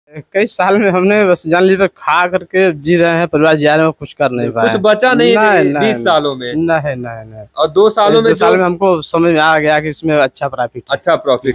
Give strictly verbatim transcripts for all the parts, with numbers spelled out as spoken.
कई साल में हमने बस जान लीजिए खा करके जी रहे हैं, परिवार जी में कुछ कर नहीं पाए। कुछ बचा नहीं बीस सालों में। नहीं नहीं नहीं। और दो सालों में दो साल में हमको समझ में आ गया कि इसमें अच्छा प्रॉफिट अच्छा profit.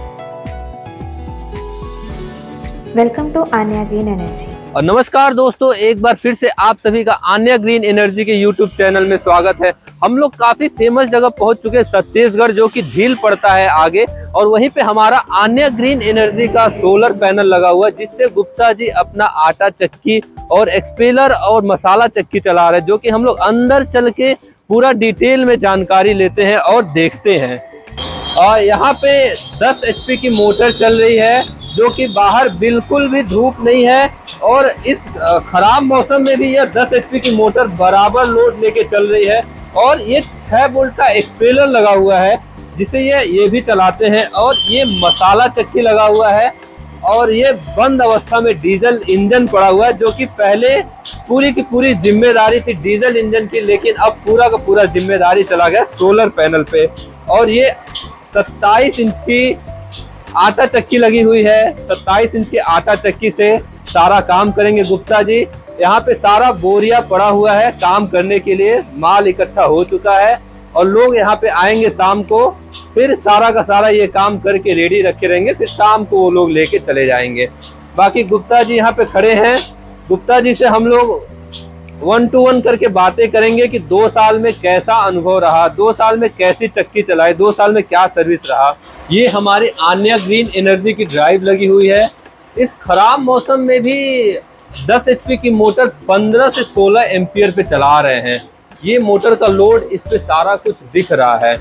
Welcome to Anya Green Energy. और नमस्कार दोस्तों, एक बार फिर से आप सभी का आन्या ग्रीन एनर्जी के यूट्यूब चैनल में स्वागत है। हम लोग काफी फेमस जगह पहुंच चुके हैं, छत्तीसगढ़, जो कि झील पड़ता है आगे, और वहीं पे हमारा आन्या ग्रीन एनर्जी का सोलर पैनल लगा हुआ है, जिससे गुप्ता जी अपना आटा चक्की और एक्सपेलर और मसाला चक्की चला रहे हैं, जो कि हम लोग अंदर चल के पूरा डिटेल में जानकारी लेते हैं और देखते हैं। और यहाँ पे दस एच पी की मोटर चल रही है, जो कि बाहर बिल्कुल भी धूप नहीं है, और इस खराब मौसम में भी यह दस एच पी की मोटर बराबर लोड लेके चल रही है। और ये छह वोल्ट का एक्सपेलर लगा हुआ है, जिसे ये ये भी चलाते हैं, और ये मसाला चक्की लगा हुआ है, और ये बंद अवस्था में डीजल इंजन पड़ा हुआ है, जो कि पहले पूरी की पूरी जिम्मेदारी थी डीजल इंजन की, लेकिन अब पूरा का पूरा जिम्मेदारी चला गया सोलर पैनल पे। और ये सत्ताईस इंच की आटा चक्की लगी हुई है, सत्ताईस इंच की आटा चक्की से सारा काम करेंगे गुप्ता जी। यहाँ पे सारा बोरिया पड़ा हुआ है, काम करने के लिए माल इकट्ठा हो चुका है, और लोग यहाँ पे आएंगे शाम को, फिर सारा का सारा ये काम करके रेडी रखे रहेंगे, फिर शाम को वो लोग लेके चले जाएंगे। बाकी गुप्ता जी यहाँ पे खड़े हैं, गुप्ता जी से हम लोग वन टू वन करके बातें करेंगे कि दो साल में कैसा अनुभव रहा, दो साल में कैसी चक्की चलाई, दो साल में क्या सर्विस रहा। ये हमारी आन्या ग्रीन एनर्जी की ड्राइव लगी हुई है। इस खराब मौसम में भी दस एच पी की मोटर पंद्रह से सोलह एम्पियर पे चला रहे हैं। ये मोटर का लोड इस पे सारा कुछ दिख रहा है,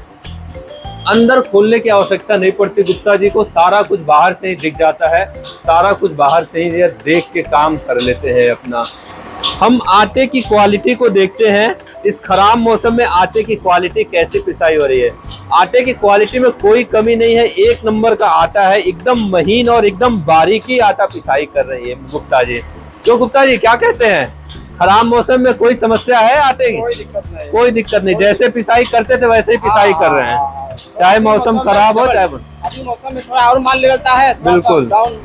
अंदर खोलने की आवश्यकता नहीं पड़ती गुप्ता जी को, सारा कुछ बाहर से ही दिख जाता है, सारा कुछ बाहर से ही देख के काम कर लेते हैं अपना। हम आटे की क्वालिटी को देखते हैं, इस खराब मौसम में आटे की क्वालिटी कैसी पिसाई हो रही है। आटे की क्वालिटी में कोई कमी नहीं है, एक नंबर का आटा है, एकदम महीन और एकदम बारीकी आटा पिसाई कर रही है गुप्ता जी। तो गुप्ता जी क्या कहते हैं, खराब मौसम में कोई समस्या है आटे की? कोई दिक्कत नहीं, कोई दिक्कत नहीं, जैसे पिसाई करते थे वैसे ही पिसाई कर रहे हैं, चाहे मौसम खराब हो चाहे अभी मौसम में थोड़ा और माल निकलता है। बिल्कुल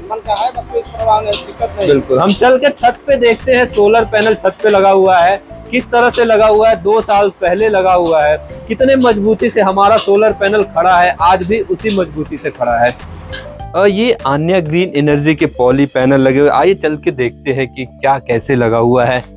बिल्कुल। हम चल के छत पे देखते हैं, सोलर पैनल छत पे लगा हुआ है, किस तरह से लगा हुआ है, दो साल पहले लगा हुआ है, कितने मजबूती से हमारा सोलर पैनल खड़ा है, आज भी उसी मजबूती से खड़ा है। और ये आन्या ग्रीन एनर्जी के पॉली पैनल लगे हुए, आइए चल के देखते हैं कि क्या कैसे लगा हुआ है।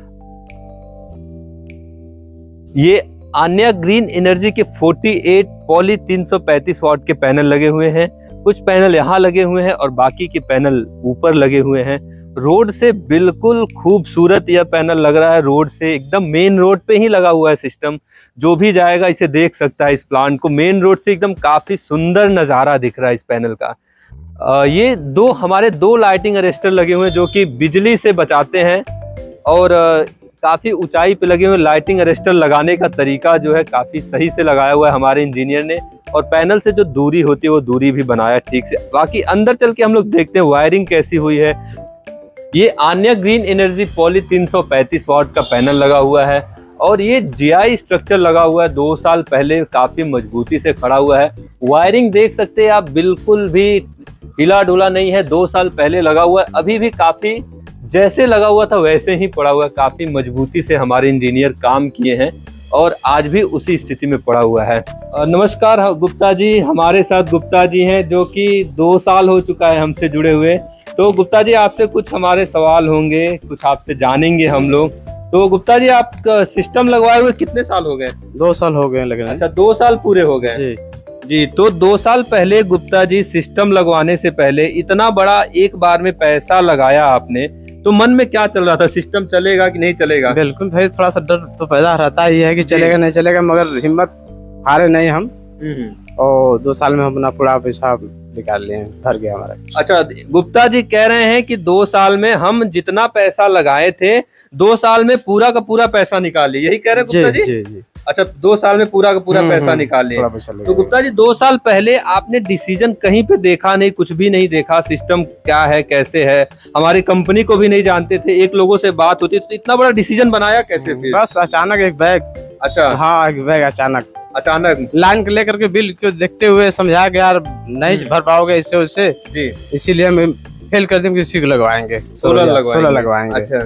ये आन्या ग्रीन एनर्जी के अड़तालीस पॉली तीन सौ पैंतीस वाट के पैनल लगे हुए हैं। कुछ पैनल यहाँ लगे हुए हैं और बाकी के पैनल ऊपर लगे हुए हैं। रोड से बिल्कुल खूबसूरत यह पैनल लग रहा है, रोड से एकदम मेन रोड पे ही लगा हुआ है सिस्टम। जो भी जाएगा इसे देख सकता है, इस प्लांट को मेन रोड से एकदम काफी सुंदर नज़ारा दिख रहा है इस पैनल का। आ, ये दो हमारे दो लाइटिंग अरेस्टर लगे हुए हैं, जो कि बिजली से बचाते हैं, और आ, काफी ऊंचाई पे लगे हुए लाइटिंग अरेस्टर लगाने का तरीका जो है काफी सही से लगाया हुआ है हमारे इंजीनियर ने, और पैनल से जो दूरी होती है वो दूरी भी बनाया ठीक से। बाकी अंदर चल के हम लोग देखते हैं वायरिंग कैसी हुई है। ये आन्या ग्रीन एनर्जी पॉली तीन सौ पैंतीस वाट का पैनल लगा हुआ है, और ये जीआई स्ट्रक्चर लगा हुआ है, दो साल पहले काफी मजबूती से खड़ा हुआ है। वायरिंग देख सकते हैं आप, बिल्कुल भी हिला डुला नहीं है, दो साल पहले लगा हुआ है, अभी भी काफी जैसे लगा हुआ था वैसे ही पड़ा हुआ है। काफी मजबूती से हमारे इंजीनियर काम किए हैं, और आज भी उसी स्थिति में पड़ा हुआ है। नमस्कार गुप्ता जी, हमारे साथ गुप्ता जी हैं, जो कि दो साल हो चुका है हमसे जुड़े हुए। तो गुप्ता जी आपसे कुछ हमारे सवाल होंगे, कुछ आपसे जानेंगे हम लोग। तो गुप्ता जी आप सिस्टम लगवाए हुए कितने साल हो गए? दो साल हो गए लग रहा है। अच्छा, दो साल पूरे हो गए जी जी। तो दो साल पहले गुप्ता जी सिस्टम लगवाने से पहले इतना बड़ा एक बार में पैसा लगाया आपने, तो मन में क्या चल रहा था, सिस्टम चलेगा कि नहीं चलेगा? बिल्कुल भाई, थोड़ा सा डर तो पैदा रहता ही है कि चलेगा नहीं चलेगा, मगर हिम्मत हारे नहीं हम, और दो साल में हम अपना पूरा पैसा निकाल लिए, भर गया हमारा। अच्छा, गुप्ता जी कह रहे हैं कि दो साल में हम जितना पैसा लगाए थे, दो साल में पूरा का पूरा पैसा निकाल लिए, यही कह रहे हैं गुप्ता जी? जी जी। अच्छा, दो साल में पूरा का पूरा पैसा निकाल लिए। तो गुप्ता जी दो साल पहले आपने डिसीजन कहीं पे देखा नहीं, कुछ भी नहीं देखा, सिस्टम क्या है कैसे है, हमारी कंपनी को भी नहीं जानते थे, एक लोगों से बात होती, तो इतना बड़ा डिसीजन बनाया कैसे फिर? बस अचानक एक बैग। अच्छा हाँ, एक बैग अचानक अचानक लाइन लेकर के बिल को देखते हुए समझा कि यार नहीं भर पाओगे इससे उससे, इसीलिए फेल कर देंगे किसी को लगवाएंगे, सोलर लगवाएंगे। सोलर लगवाएंगे। अच्छा,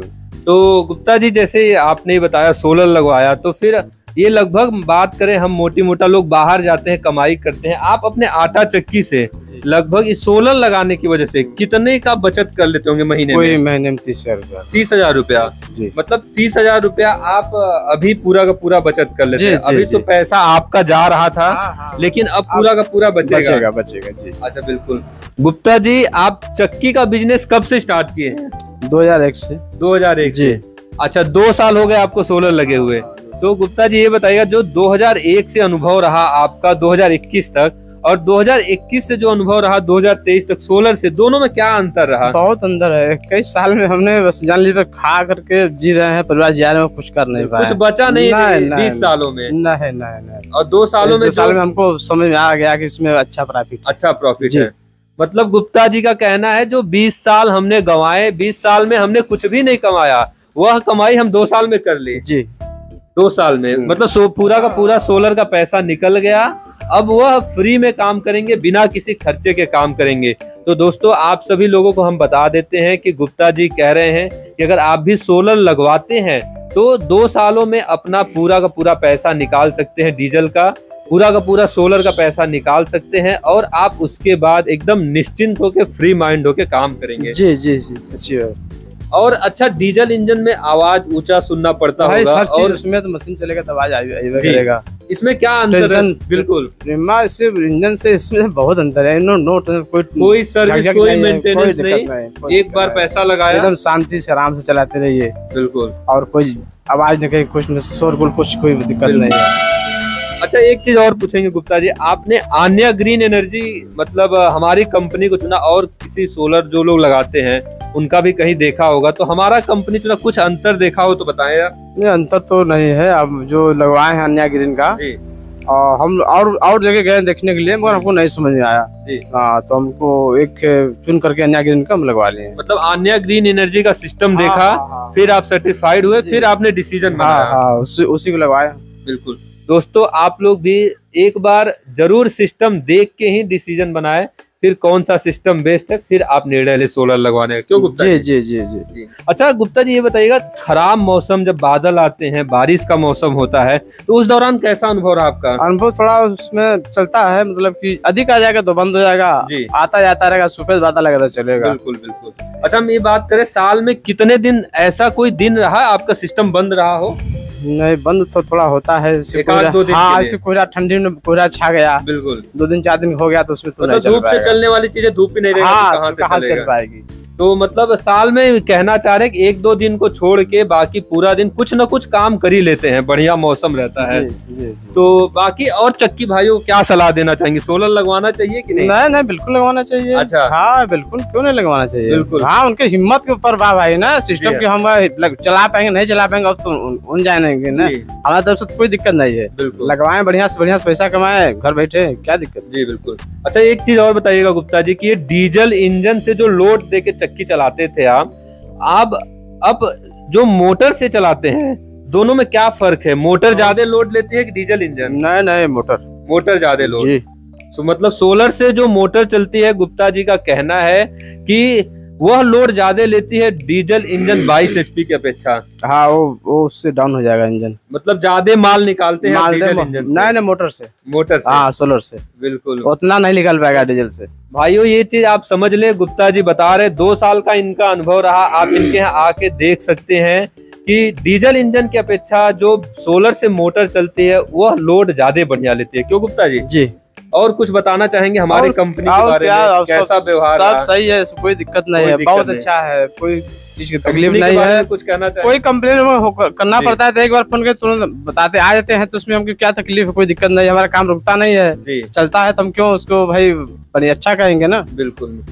तो गुप्ता जी जैसे आपने बताया सोलर लगवाया, तो फिर ये लगभग बात करें हम मोटी मोटा लोग बाहर जाते हैं कमाई करते हैं, आप अपने आटा चक्की से लगभग इस सोलर लगाने की वजह से कितने का बचत कर लेते होंगे महीने कोई में? महीने में तीस हजार रुपया तीस हजार रुपया जी। मतलब तीस हजार रुपया आप अभी पूरा का पूरा बचत कर लेते जी, हैं। जी, अभी जी। तो पैसा आपका जा रहा था, हाँ, हाँ। लेकिन अब पूरा का पूरा बचेगा बचेगा बचेगा जी। अच्छा, बिल्कुल। गुप्ता जी आप चक्की का बिजनेस कब से स्टार्ट किए हैं? दो हजार एक से। दो हजार एक जी। से। अच्छा, दो साल हो गए आपको सोलर लगे हुए। तो गुप्ता जी ये बताइएगा, जो दो हजार एक से अनुभव रहा आपका दो हजार इक्कीस तक, और दो हजार इक्कीस से जो अनुभव रहा दो हजार तेईस तक सोलर से, दोनों में क्या अंतर रहा? बहुत अंदर है। कई साल में हमने बस जान लीजिए खा करके जी रहे हैं, परिवार जी रहे हैं, कुछ कर नहीं पाए। कुछ बचा नहीं बीस सालों में। नहीं नहीं नहीं। और दो सालों में दो साल में हमको समझ में आ गया कि इसमें अच्छा प्रॉफिट अच्छा प्रॉफिट है। मतलब गुप्ता जी का कहना है जो बीस साल हमने गंवाए, बीस साल में हमने कुछ भी नहीं कमाया, वह कमाई हम दो साल में कर ली। जी, दो साल में मतलब सो पूरा का पूरा सोलर का पैसा निकल गया। अब वह फ्री में काम करेंगे, बिना किसी खर्चे के काम करेंगे। तो दोस्तों आप सभी लोगों को हम बता देते हैं कि गुप्ता जी कह रहे हैं कि अगर आप भी सोलर लगवाते हैं तो दो सालों में अपना पूरा का पूरा पैसा निकाल सकते हैं, डीजल का पूरा का पूरा सोलर का पैसा निकाल सकते हैं, और आप उसके बाद एकदम निश्चिंत होकर फ्री माइंड होकर काम करेंगे। जी जी जी, अच्छी बात। और अच्छा, डीजल इंजन में आवाज ऊंचा सुनना पड़ता भाई होगा, हर चीज और उसमें तो मशीन चलेगा तो आवाज आएगा करेगा। इसमें क्या अंतर है? बिल्कुल सिर्फ इंजन से इसमें बहुत अंतर है। नो नो कोई कोई सर्विस, कोई मेंटेनेंस नहीं, एक बार पैसा लगाया एकदम शांति से आराम से चलाते रहिए। बिल्कुल। और कोई आवाज नहीं, कुछ शोरगुल, कुछ कोई दिक्कत नहीं है। अच्छा, एक चीज और पूछेंगे गुप्ता जी, आपने आन्या ग्रीन एनर्जी मतलब हमारी कंपनी को चुना, और किसी सोलर जो लोग लगाते हैं उनका भी कहीं देखा होगा, तो हमारा कंपनी चुना, कुछ अंतर देखा हो तो बताएं यार। नहीं, अंतर तो नहीं है। अब जो लगवाए हैं अन्या ग्रीन का जी, और हम और और जगह गए देखने के लिए, मगर हमको नहीं समझ में आया जी। हाँ, तो हमको एक चुन करके अन्या ग्रीन का हम लगवा लिए। मतलब आन्या ग्रीन एनर्जी का सिस्टम हाँ, देखा, हाँ, हाँ, फिर आप सेटिस्फाइड हुए, फिर आपने डिसीजन बनाया। हाँ, हाँ, उसी, उसी को लगवाया। बिल्कुल। दोस्तों आप लोग भी एक बार जरूर सिस्टम देख के ही डिसीजन बनाए, फिर कौन सा सिस्टम बेस्ट है, फिर आप निर्णय ले सोलर लगवाने का। क्यों गुप्ता जी जी जी जी, जी। अच्छा गुप्ता जी ये बताइएगा, खराब मौसम जब बादल आते हैं, बारिश का मौसम होता है, तो उस दौरान कैसा अनुभव रहा आपका? अनुभव थोड़ा उसमें चलता है, मतलब कि अधिक आ जाएगा तो बंद हो जाएगा, जी। आता जाता रहेगा, सफेद बादल लगा तो चलेगा। बिल्कुल बिल्कुल। अच्छा, हम ये बात करें, साल में कितने दिन ऐसा कोई दिन रहा आपका सिस्टम बंद रहा हो? नहीं, बंद तो थोड़ा होता है। एक आध दो दिन हाँ, ऐसे कोहरा, ठंडी में कोहरा छा गया, बिल्कुल दो दिन चार दिन हो गया तो उसमें तो मतलब धूप से चलने वाली चीजें, धूप ही नहीं रहेगी हाँ, तो कहाँ से कहाँ चलेगा? चल पाएगी। तो मतलब साल में कहना चाह रहे हैं कि एक दो दिन को छोड़ के बाकी पूरा दिन कुछ न कुछ काम कर ही लेते हैं, बढ़िया मौसम रहता है। जी, जी, जी। तो बाकी और चक्की भाइयों को क्या सलाह देना चाहेंगे, सोलर लगवाना चाहिए कि नहीं? नहीं नहीं, बिल्कुल लगवाना चाहिए। अच्छा। हाँ बिल्कुल, क्यों नहीं लगवाना चाहिए? बिल्कुल। हाँ, उनके हिम्मत के ऊपर बा भाई ना, सिस्टम की हम लग, चला पाएंगे नहीं चला पाएंगे अब तो उन, उन जाएंगे ना। हमारी तरफ से तो कोई दिक्कत नहीं है। बिल्कुल। लगवाएं, बढ़िया से बढ़िया से पैसा कमाए, घर बैठे, क्या दिक्कत? जी बिल्कुल। अच्छा, एक चीज और बताइएगा गुप्ता जी की, ये डीजल इंजन से जो लोड देके चक्की चलाते थे आप, अब अब जो मोटर से चलाते हैं, दोनों में क्या फर्क है? मोटर ज्यादा लोड लेती है कि डीजल इंजन? नहीं नहीं, मोटर मोटर ज्यादा लोड। जी। तो मतलब सोलर से जो मोटर चलती है, गुप्ता जी का कहना है कि वह लोड ज्यादा लेती है डीजल इंजन बाईस एचपी की अपेक्षा। हाँ, वो वो उससे डाउन हो जाएगा इंजन, मतलब ज्यादा माल निकालते हैं माल डीजल दे, इंजन से। नहीं नहीं, मोटर से। मोटर से। हाँ, सोलर से बिल्कुल उतना नहीं निकल पाएगा डीजल से। भाइयों ये चीज आप समझ ले, गुप्ता जी बता रहे, दो साल का इनका अनुभव रहा, आप इनके यहाँ आके देख सकते हैं कि डीजल इंजन की अपेक्षा जो सोलर से मोटर चलती है वह लोड ज्यादा बढ़िया लेती है। क्यों गुप्ता जी? जी। और कुछ बताना चाहेंगे हमारी कंपनी के बारे में, कैसा व्यवहार? सब सही है, कोई दिक्कत नहीं है, बहुत अच्छा है, कोई चीज की तकलीफ नहीं है। कुछ कहना चाहिए? कोई कंप्लेन करना पड़ता है तो एक बार फोन के तुरंत बताते आ जाते हैं, तो उसमें हमको क्या तकलीफ है? कोई दिक्कत नहीं, हमारा काम रुकता नहीं है, चलता है तो हम क्यों उसको भाई अच्छा कहेंगे ना। बिल्कुल,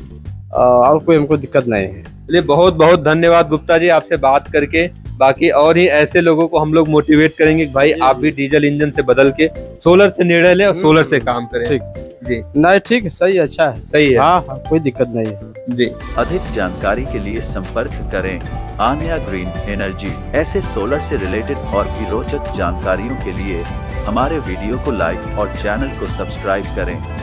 और कोई हमको दिक्कत नहीं है। चलिए, बहुत बहुत धन्यवाद गुप्ता जी आपसे बात करके। बाकी और ही ऐसे लोगों को हम लोग मोटिवेट करेंगे कि भाई आप भी डीजल इंजन से बदल के सोलर से निर्णय लें और सोलर से काम करें। ठीक जी, नहीं ठीक है, सही, अच्छा है, सही है। हाँ हाँ, कोई दिक्कत नहीं है जी। अधिक जानकारी के लिए संपर्क करें आन्या ग्रीन एनर्जी। ऐसे सोलर से रिलेटेड और भी रोचक जानकारियों के लिए हमारे वीडियो को लाइक और चैनल को सब्सक्राइब करें।